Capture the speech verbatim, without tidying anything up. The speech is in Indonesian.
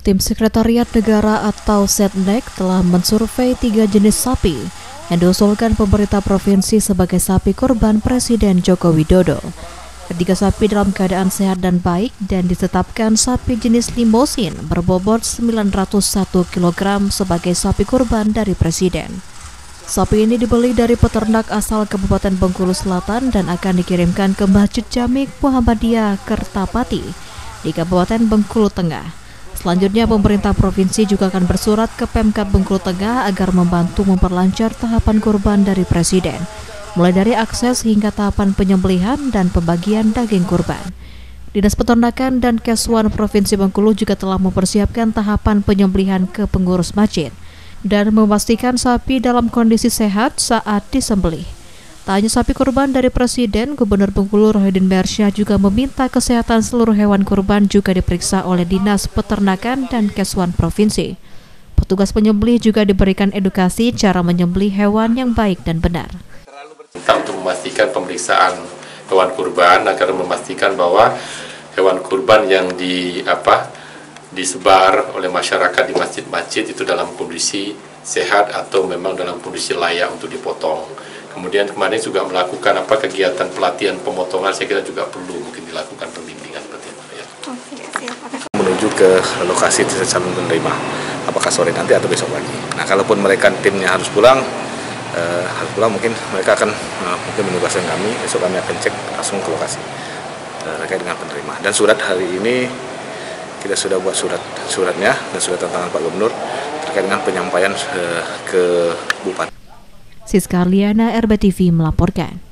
Tim Sekretariat Negara atau Setnek telah mensurvei tiga jenis sapi yang diusulkan pemerintah provinsi sebagai sapi kurban Presiden Joko Widodo. Ketiga sapi dalam keadaan sehat dan baik dan ditetapkan sapi jenis limosin berbobot sembilan ratus satu kilogram sebagai sapi kurban dari Presiden. Sapi ini dibeli dari peternak asal Kabupaten Bengkulu Selatan dan akan dikirimkan ke Masjid Jamik Muhammadiyah Kertapati di Kabupaten Bengkulu Tengah. Selanjutnya, pemerintah provinsi juga akan bersurat ke Pemkab Bengkulu Tengah agar membantu memperlancar tahapan kurban dari Presiden, mulai dari akses hingga tahapan penyembelihan dan pembagian daging kurban. Dinas Peternakan dan Keswan Provinsi Bengkulu juga telah mempersiapkan tahapan penyembelihan ke pengurus masjid dan memastikan sapi dalam kondisi sehat saat disembelih. Tak hanya sapi kurban dari Presiden, Gubernur Bengkulu Rohidin Mersyah juga meminta kesehatan seluruh hewan kurban juga diperiksa oleh Dinas Peternakan dan Keswan Provinsi. Petugas penyembelih juga diberikan edukasi cara menyembelih hewan yang baik dan benar. Kita untuk memastikan pemeriksaan hewan kurban agar memastikan bahwa hewan kurban yang di apa disebar oleh masyarakat di masjid-masjid itu dalam kondisi sehat atau memang dalam kondisi layak untuk dipotong. Kemudian kemarin juga melakukan apa kegiatan pelatihan pemotongan, saya kira juga perlu mungkin dilakukan pembimbingan seperti itu ya. Menuju ke lokasi calon penerima, apakah sore nanti atau besok pagi. Nah, kalaupun mereka timnya harus pulang, eh, harus pulang mungkin mereka akan eh, mungkin menugaskan kami, besok kami akan cek langsung ke lokasi eh, terkait dengan penerima. Dan surat hari ini kita sudah buat surat suratnya dan surat tantangan Pak Gubernur terkait dengan penyampaian eh, ke Bupati. Siska Arliana, R B T V melaporkan.